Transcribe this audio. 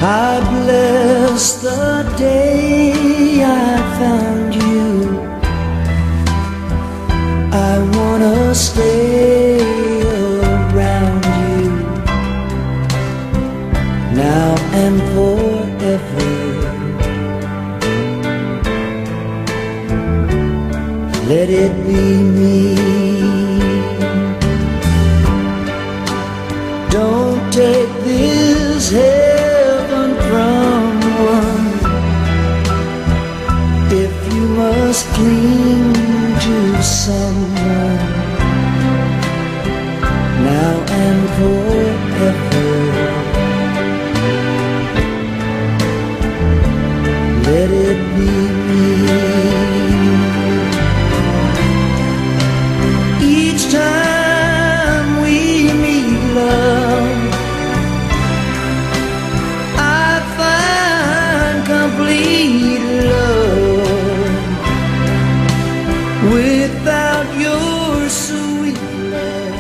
I bless the day I found you. I wanna stay around you now and forever. Let it be me. Don't take this heaven from one. If you must cling to someone now and forever, let it be me. Each time we meet, love, I find complete love. Without your sweet love,